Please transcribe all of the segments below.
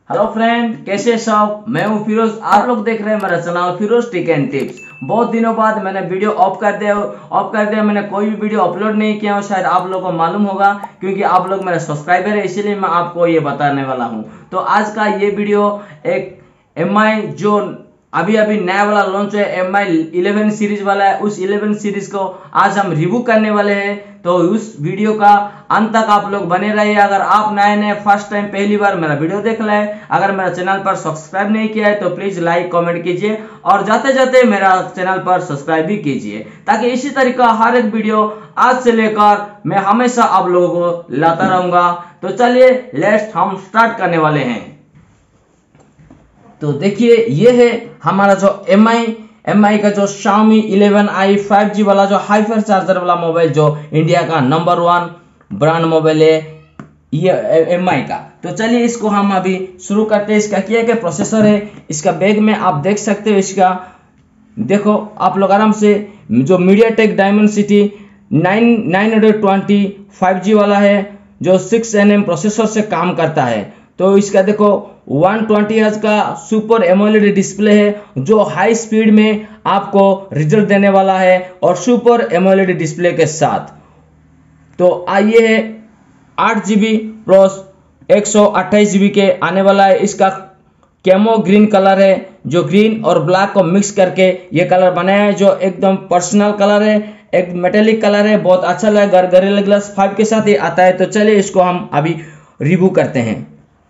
Hello friend, कैसे सब। मैं हूं फिरोज। आप लोग देख रहे हैं मेरा channel Firoz tech and tips. बहुत दिनों बाद मैंने वीडियो ऑफ कर दिया। मैंने कोई भी वीडियो अपलोड नहीं किया हूं। शायद आप लोगों को मालूम होगा क्योंकि आप लोग मेरे सब्सक्राइबर है, इसीलिए मैं आपको ये बताने वाला हूं। तो आज का ये वीडियो एक MI जो अभी अभी नया वाला लॉन्च है, MI 11 सीरीज वाला है, उस 11 सीरीज को आज हम रिव्यू करने वाले हैं। तो उस वीडियो का अंत तक आप लोग बने रहिए। अगर आप नए फर्स्ट टाइम पहली बार मेरा वीडियो देख रहे हैं, अगर मेरा चैनल पर सब्सक्राइब नहीं किया है तो प्लीज लाइक कमेंट कीजिए और जाते जाते मेरा चैनल पर सब्सक्राइब भी कीजिए, ताकि इसी तरीका हर एक वीडियो आज से लेकर मैं हमेशा आप लोगों को लाता रहूंगा। तो चलिए लेट्स हम स्टार्ट करने वाले हैं। तो देखिए, ये है हमारा जो MI का जो Xiaomi 11i 5G वाला जो हाइपर चार्जर वाला मोबाइल, जो इंडिया का नंबर 1 ब्रांड मोबाइल है ये MI का। तो चलिए इसको हम अभी शुरू करते हैं। इसका क्या क्या प्रोसेसर है, इसका बैग में आप देख सकते हो। इसका देखो आप लोग आराम से, जो MediaTek Dimensity 920 5G वाला है, जो 6nm प्रोसेसर से काम करता है। तो इसका देखो 120 हर्ट्ज का सुपर एमोलेड डिस्प्ले है, जो हाई स्पीड में आपको रिजल्ट देने वाला है और सुपर एमोलेड डिस्प्ले के साथ। तो आइए है 8GB प्लस 128GB के आने वाला है। इसका कैमो ग्रीन कलर है, जो ग्रीन और ब्लैक को मिक्स करके ये कलर बनाया है, जो एकदम पर्सनल कलर है, एक मेटेलिक कलर है, बहुत अच्छा लगेगा। गोरिल्ला ग्लास 5 के साथ ये आता है। तो चलिए इसको हम अभी रिव्यू करते हैं।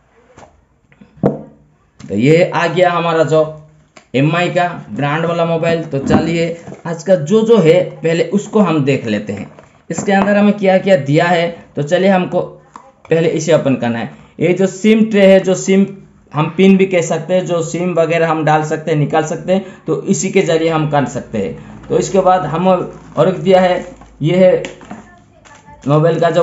तो ये आ गया हमारा जो MI का ब्रांड वाला मोबाइल। तो चलिए आज का जो है पहले उसको हम देख लेते हैं। इसके अंदर हमें क्या क्या दिया है, तो चलिए हमको पहले इसे ओपन करना है। ये जो सिम ट्रे है, जो सिम हम पिन भी कह सकते हैं, जो सिम वगैरह हम डाल सकते हैं, निकाल सकते हैं, तो इसी के जरिए हम कर सकते हैं। तो इसके बाद हम और एक दिया है, ये है मोबाइल का जो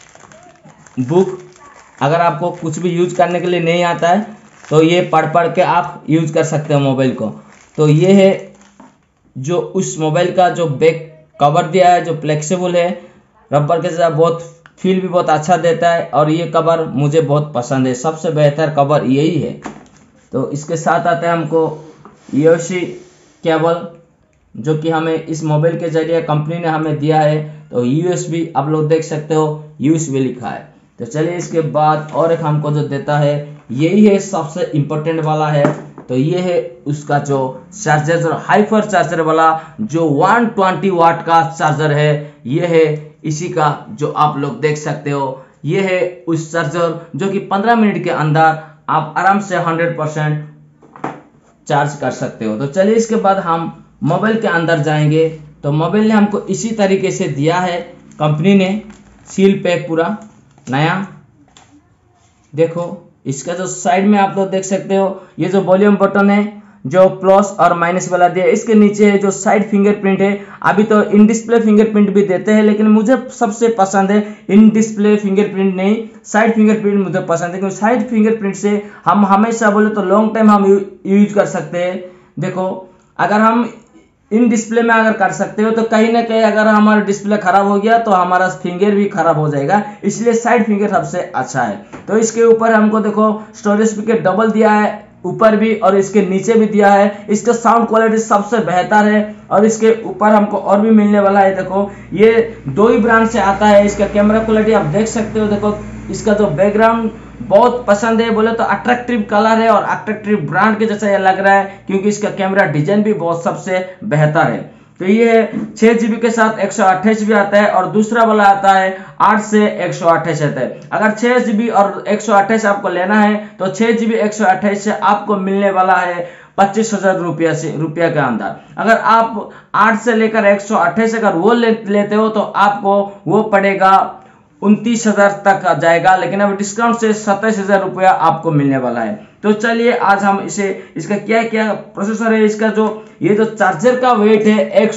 बुक। अगर आपको कुछ भी यूज करने के लिए नहीं आता है तो ये पढ़ के आप यूज कर सकते हो मोबाइल को। तो ये है जो उस मोबाइल का जो बैक कवर दिया है, जो फ्लेक्सिबल है, रबर के साथ बहुत फील भी बहुत अच्छा देता है, और ये कवर मुझे बहुत पसंद है। सबसे बेहतर कवर यही है। तो इसके साथ आता है हमको USB केबल, जो कि हमें इस मोबाइल के जरिए कंपनी ने हमें दिया है। तो USB आप लोग देख सकते हो, USB लिखा है। तो चलिए इसके बाद और एक हमको जो देता है, यही है सबसे इम्पोर्टेंट वाला है। तो ये है उसका जो चार्जर, जो हाइपर चार्जर वाला, जो 120 वाट का चार्जर है। ये है इसी का, जो आप लोग देख सकते हो। ये है उस चार्जर जो कि 15 मिनट के अंदर आप आराम से 100% चार्ज कर सकते हो। तो चलिए इसके बाद हम मोबाइल के अंदर जाएंगे। तो मोबाइल ने हमको इसी तरीके से दिया है, कंपनी ने सील पैक पूरा नया। देखो इसका जो साइड में आप लोग देख सकते हो, ये जो वॉल्यूम बटन है, जो प्लस और माइनस वाला दिया है। इसके नीचे है जो साइड फिंगरप्रिंट है। अभी तो इन डिस्प्ले फिंगरप्रिंट भी देते हैं, लेकिन मुझे सबसे पसंद है इन डिस्प्ले फिंगरप्रिंट नहीं, साइड फिंगरप्रिंट मुझे पसंद है, क्योंकि साइड फिंगरप्रिंट से हम हमेशा बोले तो लॉन्ग टाइम हम यूज कर सकते हैं। देखो अगर हम इन डिस्प्ले में अगर कर सकते हो, तो कहीं ना कहीं अगर हमारा डिस्प्ले खराब हो गया तो हमारा फिंगर भी खराब हो जाएगा, इसलिए साइड फिंगर सबसे अच्छा है। तो इसके ऊपर हमको देखो स्टोरेज स्पीकर डबल दिया है, ऊपर भी और इसके नीचे भी दिया है। इसका साउंड क्वालिटी सबसे बेहतर है, और इसके ऊपर हमको और भी मिलने वाला है। देखो ये 2 ही ब्रांड से आता है। इसका कैमरा क्वालिटी आप देख सकते हो। देखो इसका जो बैकग्राउंड बहुत पसंद है, बोले तो अट्रैक्टिव कलर है और अट्रैक्टिव ब्रांड के जैसा ये लग रहा है, क्योंकि इसका कैमरा डिजाइन भी बहुत सबसे बेहतर है। तो ये 6GB के साथ 128GB आता है, और दूसरा वाला आता है 8 से 128 आता है। अगर 6GB और 128 आपको लेना है तो 6GB 128 से आपको मिलने वाला है 25,000 रुपया के अंदर। अगर आप 8 से लेकर 128 अगर वो लेते हो तो आपको वो पड़ेगा 29,000 तक आ जाएगा, लेकिन अब डिस्काउंट से 27,000 रुपया आपको मिलने वाला है। तो चलिए आज हम इसका क्या क्या प्रोसेसर है, इसका जो ये जो चार्जर का वेट है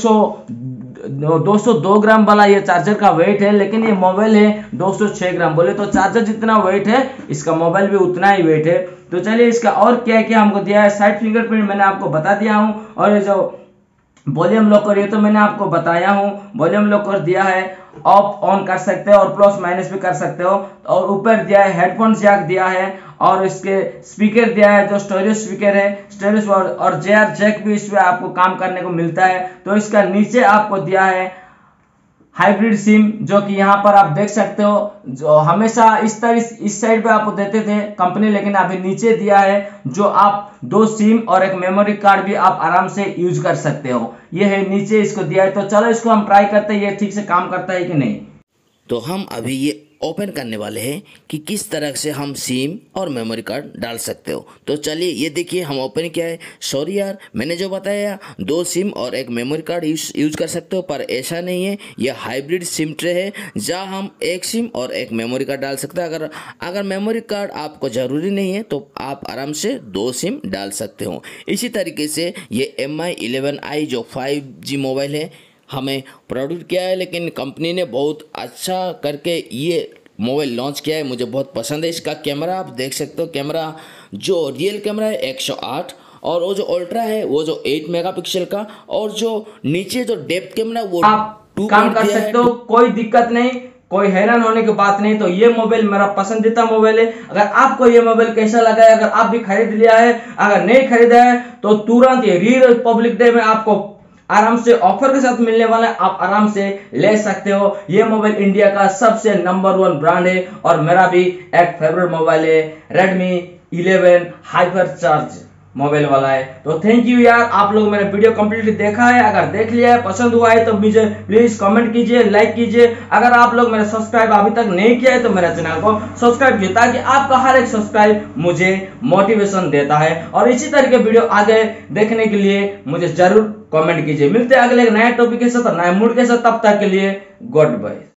202 ग्राम वाला ये चार्जर का वेट है, लेकिन ये मोबाइल है 206 ग्राम। बोले तो चार्जर जितना वेट है इसका मोबाइल भी उतना ही वेट है। तो चलिए इसका और क्या क्या हमको दिया है। साइड फिंगरप्रिंट मैंने आपको बता दिया हूँ, और ये जो वॉल्यूम लॉकर ये तो मैंने आपको बताया हूँ। वॉल्यूम लॉकर दिया है, ऑफ ऑन कर सकते हो और प्लस माइनस भी कर सकते हो। और ऊपर दिया है हेडफोन जैक दिया है, और इसके स्पीकर दिया है जो स्टोरेज स्पीकर है, स्टोरेज और जेआर जैक भी इसमें आपको काम करने को मिलता है। तो इसका नीचे आपको दिया है हाइब्रिड सिम, जो कि यहाँ पर आप देख सकते हो। जो हमेशा इस साइड पे आपको देते थे कंपनी, लेकिन अभी नीचे दिया है, जो आप 2 सिम और एक मेमोरी कार्ड भी आप आराम से यूज कर सकते हो। ये है नीचे इसको दिया है। तो चलो इसको हम ट्राई करते हैं ये ठीक से काम करता है कि नहीं। तो हम अभी ये ओपन करने वाले हैं कि किस तरह से हम सिम और मेमोरी कार्ड डाल सकते हो। तो चलिए ये देखिए हम ओपन किया है। सॉरी यार, मैंने जो बताया 2 सिम और एक मेमोरी कार्ड यूज कर सकते हो, पर ऐसा नहीं है। यह हाइब्रिड सिम ट्रे है जहाँ हम एक सिम और एक मेमोरी कार्ड डाल सकते हैं। अगर मेमोरी कार्ड आपको ज़रूरी नहीं है तो आप आराम से 2 सिम डाल सकते हो। इसी तरीके से ये MI 11i जो 5G मोबाइल है हमें प्रोड्यूस किया है, लेकिन कंपनी ने बहुत अच्छा करके ये मोबाइल लॉन्च किया है। मुझे बहुत पसंद है। इसका कैमरा आप देख सकते हो, कैमरा जो रियल कैमरा है 108, और वो जो अल्ट्रा है वो जो 8 मेगापिक्सल का, और जो नीचे जो डेप्थ कैमरा वो आप काम कर सकते हो, कोई दिक्कत नहीं, कोई हैरान होने की बात नहीं। तो ये मोबाइल मेरा पसंदीदा मोबाइल है। अगर आपको ये मोबाइल कैसा लगा है, अगर आप भी खरीद लिया है, अगर नहीं खरीदा है तो तुरंत ये रिपब्लिक डे में आपको आराम से ऑफर के साथ मिलने वाला है, आप आराम से ले सकते हो। ये मोबाइल इंडिया का सबसे नंबर 1 ब्रांड है, और मेरा भी एक फेवरेट मोबाइल है, Redmi 11 हाइपर चार्ज मोबाइल वाला है। तो थैंक यू यार, आप लोग मेरा वीडियो कंप्लीटली देखा है। अगर देख लिया है, पसंद हुआ है तो मुझे प्लीज कमेंट कीजिए, लाइक कीजिए। अगर आप लोग मेरा सब्सक्राइब अभी तक नहीं किया है तो मेरे चैनल को सब्सक्राइब कीजिए, ताकि आपका हर एक सब्सक्राइब मुझे मोटिवेशन देता है। और इसी तरह के वीडियो आगे देखने के लिए मुझे जरूर कमेंट कीजिए। मिलते हैं अगले नए टॉपिक के साथ, नए मूड के साथ। तब तक के लिए गुड बाय।